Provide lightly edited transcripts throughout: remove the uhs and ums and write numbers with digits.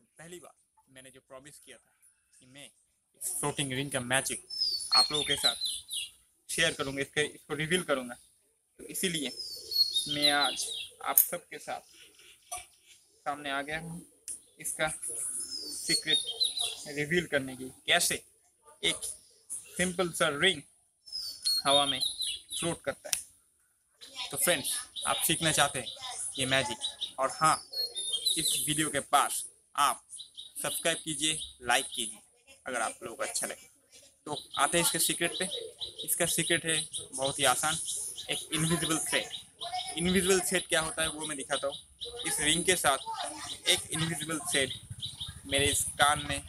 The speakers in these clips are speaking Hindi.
तो पहली बार मैंने जो प्रॉमिस किया था कि मैं इस फ्लोटिंग रिंग का मैजिक आप लोगों के साथ शेयर करूँगा, इसको रिवील करूँगा। तो इसीलिए मैं आज आप सबके साथ सामने आ गया हूँ इसका सीक्रेट रिवील करने की, कैसे एक सिंपल सा रिंग हवा में फ्लोट करता है। तो फ्रेंड्स, आप सीखना चाहते हैं ये मैजिक, और हाँ, इस वीडियो के पास आप सब्सक्राइब कीजिए, लाइक कीजिए अगर आप लोगों को अच्छा लगे। तो आते हैं इसके सीक्रेट पे। इसका सीक्रेट है बहुत ही आसान, एक इनविजिबल थ्रेड। इनविजिबल थ्रेड क्या होता है वो मैं दिखाता हूँ। इस रिंग के साथ एक इनविजिबल थ्रेड मेरे इस कान में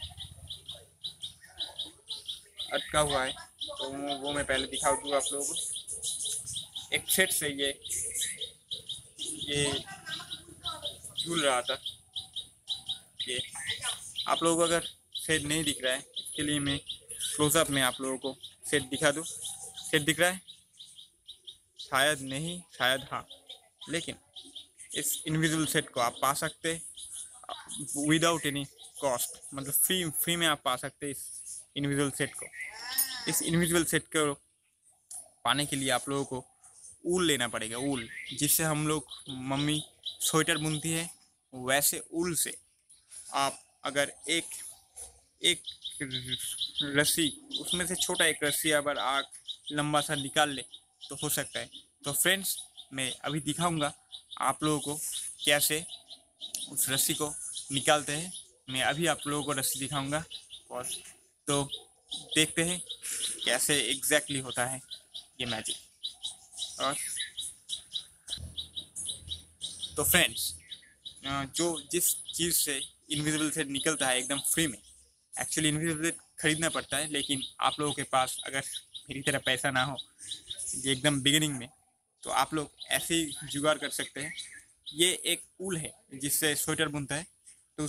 अटका हुआ है, तो वो मैं पहले दिखा दूँ आप लोगों को। एक थ्रेड से ये झूल रहा था। ये आप लोगों को अगर थ्रेड नहीं दिख रहा है, इसके लिए मैं क्लोजअप में आप लोगों को थ्रेड दिखा दूँ। थ्रेड दिख रहा है? शायद नहीं, शायद हाँ। लेकिन इस इनविजिबल सेट को आप पा सकते विदाउट एनी कॉस्ट, मतलब फ्री में आप पा सकते इस इनविजिबल सेट को। इस इनविजिबल सेट को पाने के लिए आप लोगों को ऊल लेना पड़ेगा, ऊल, जिससे हम लोग मम्मी स्वेटर बुनती है, वैसे ऊल से आप अगर एक एक रस्सी, उसमें से छोटा एक रस्सी अगर आग लंबा सा निकाल ले तो हो सकता है। तो फ्रेंड्स, मैं अभी दिखाऊंगा आप लोगों को कैसे उस रस्सी को निकालते हैं। मैं अभी आप लोगों को रस्सी दिखाऊंगा, और तो देखते हैं कैसे एग्जैक्टली होता है ये मैजिक। और तो फ्रेंड्स, जो जिस चीज़ से इनविजिबल थ्रेड निकलता है एकदम फ्री में, एक्चुअली इनविजिबल थ्रेड खरीदना पड़ता है, लेकिन आप लोगों के पास अगर मेरी तरह पैसा ना हो ये एकदम बिगिनिंग में, तो आप लोग ऐसे ही जुगाड़ कर सकते हैं। ये एक ऊल है जिससे स्वेटर बुनता है, तो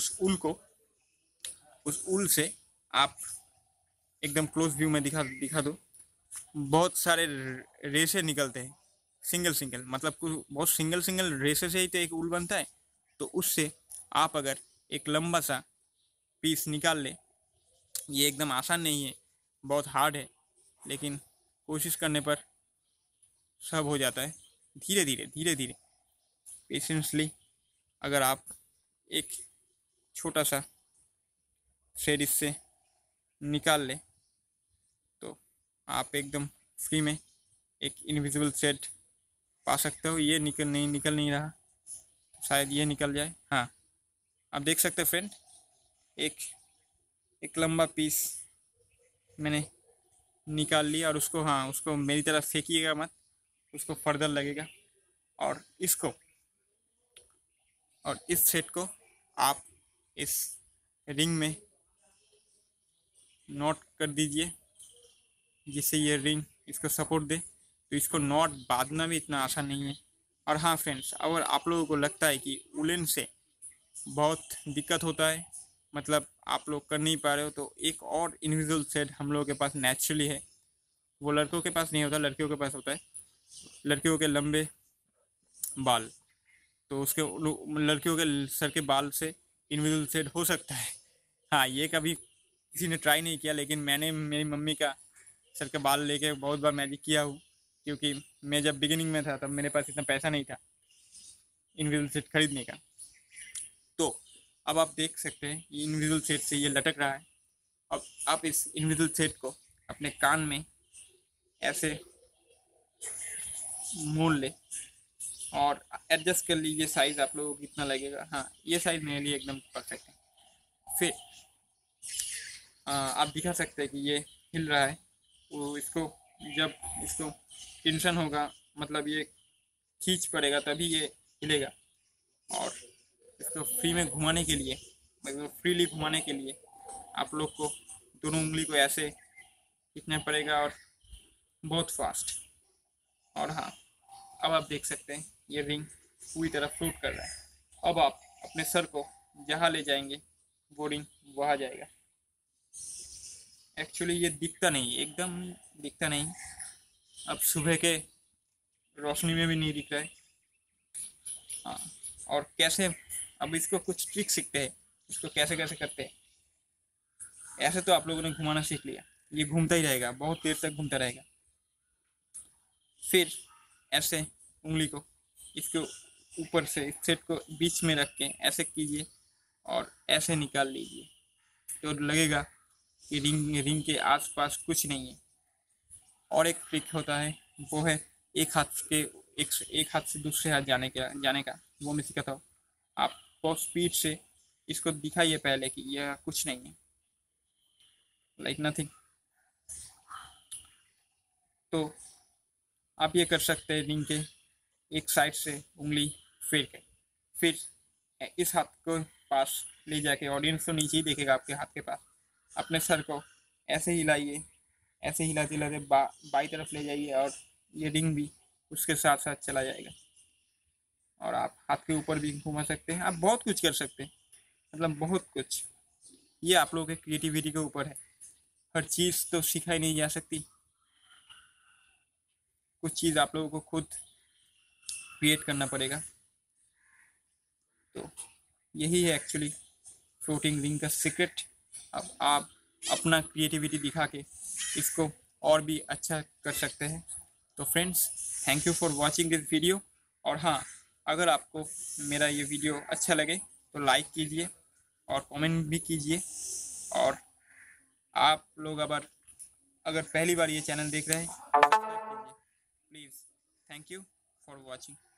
उस ऊल से आप एकदम क्लोज व्यू में दिखा दो, बहुत सारे रेशे निकलते हैं, सिंगल सिंगल, मतलब बहुत सिंगल सिंगल रेशे से ही तो एक ऊल बनता है। तो उससे आप अगर एक लंबा सा पीस निकाल ले, ये एकदम आसान नहीं है, बहुत हार्ड है, लेकिन कोशिश करने पर सब हो जाता है। धीरे धीरे धीरे धीरे पेशेंसली अगर आप एक छोटा सा थ्रेड इससे निकाल ले, तो आप एकदम फ्री में एक इनविजिबल थ्रेड पा सकते हो। ये निकल नहीं रहा, शायद ये निकल जाए। हाँ, आप देख सकते हैं फ्रेंड, एक एक लंबा पीस मैंने निकाल लिया, और उसको, हाँ, उसको मेरी तरफ फेंकिएगा मत, उसको फर्दर लगेगा। और इस थ्रेड को आप इस रिंग में नॉट कर दीजिए, जिससे ये रिंग इसको सपोर्ट दे। तो इसको नॉट बांधना भी इतना आसान नहीं है। और हाँ फ्रेंड्स, अगर आप लोगों को लगता है कि उलन से बहुत दिक्कत होता है, मतलब आप लोग कर नहीं पा रहे हो, तो एक और इनविजिबल थ्रेड हम लोगों के पास नेचुरली है। वो लड़कों के पास नहीं होता, लड़कियों के पास होता है। लड़कियों के लंबे बाल, तो उसके लड़कियों के सर के बाल से इनविजिबल थ्रेड हो सकता है। हाँ, ये कभी किसी ने ट्राई नहीं किया, लेकिन मैंने मेरी मम्मी का सर के बाल लेके बहुत बार मैजिक किया हूँ, क्योंकि मैं जब बिगिनिंग में था तब मेरे पास इतना पैसा नहीं था इनविजिबल सेट खरीदने का। तो अब आप देख सकते हैं ये इनविजिबल सेट से ये लटक रहा है। अब आप इस इनविजिबल सेट को अपने कान में ऐसे मोड़ ले और एडजस्ट कर लीजिए साइज आप लोगों को कितना लगेगा। हाँ, ये साइज मेरे लिए एकदम परफेक्ट है। फिर आप दिखा सकते हैं कि ये हिल रहा है। वो जब इसको टेंशन होगा, मतलब ये खींच पड़ेगा, तभी ये हिलेगा। और इसको फ्री में घुमाने के लिए, मतलब फ्रीली घुमाने के लिए आप लोग को दोनों उंगली को ऐसे खींचना पड़ेगा, और बहुत फास्ट। और हाँ, अब आप देख सकते हैं ये रिंग पूरी तरह फ्लोट कर रहा है। अब आप अपने सर को जहाँ ले जाएंगे वो रिंग वहाँ जाएगा। एक्चुअली ये दिखता नहीं, एकदम दिखता नहीं, अब सुबह के रोशनी में भी नहीं दिख रहा है। हाँ, और कैसे, अब इसको कुछ ट्रिक सीखते हैं। इसको कैसे कैसे करते हैं। ऐसे तो आप लोगों ने घुमाना सीख लिया, ये घूमता ही रहेगा, बहुत देर तक घूमता रहेगा। फिर ऐसे उंगली को इसके ऊपर से सेट को बीच में रख के ऐसे कीजिए और ऐसे निकाल लीजिए, तो लगेगा कि रिंग रिंग के आसपास कुछ नहीं है। और एक ट्रिक होता है, वो है एक हाथ के एक हाथ से दूसरे हाथ जाने का वो मैं सिखाता हूँ। आप बहुत स्पीड से इसको दिखाइए पहले कि यह कुछ नहीं है, लाइक नथिंग। तो आप ये कर सकते हैं, रिंग के एक साइड से उंगली फेर के, फिर इस हाथ को पास ले जाके, ऑडियंस तो नीचे ही देखेगा आपके हाथ के पास, अपने सर को ऐसे हिलाइए, ऐसे हिलाते हिलाते बाई तरफ ले जाइए और ये रिंग भी उसके साथ साथ चला जाएगा। और आप हाथ के ऊपर भी घुमा सकते हैं, आप बहुत कुछ कर सकते हैं, मतलब बहुत कुछ। ये आप लोगों के क्रिएटिविटी के ऊपर है, हर चीज़ तो सिखाई नहीं जा सकती, कुछ चीज़ आप लोगों को खुद क्रिएट करना पड़ेगा। तो यही है एक्चुअली फ्लोटिंग रिंग का सीक्रेट। अब आप अपना क्रिएटिविटी दिखा के इसको और भी अच्छा कर सकते हैं। तो friends, thank you for watching this video. और हाँ, अगर आपको मेरा ये वीडियो अच्छा लगे तो लाइक कीजिए और कमेंट भी कीजिए। और आप लोग अगर पहली बार ये चैनल देख रहे हैं तो सब्सक्राइब कीजिए please. Thank you for watching.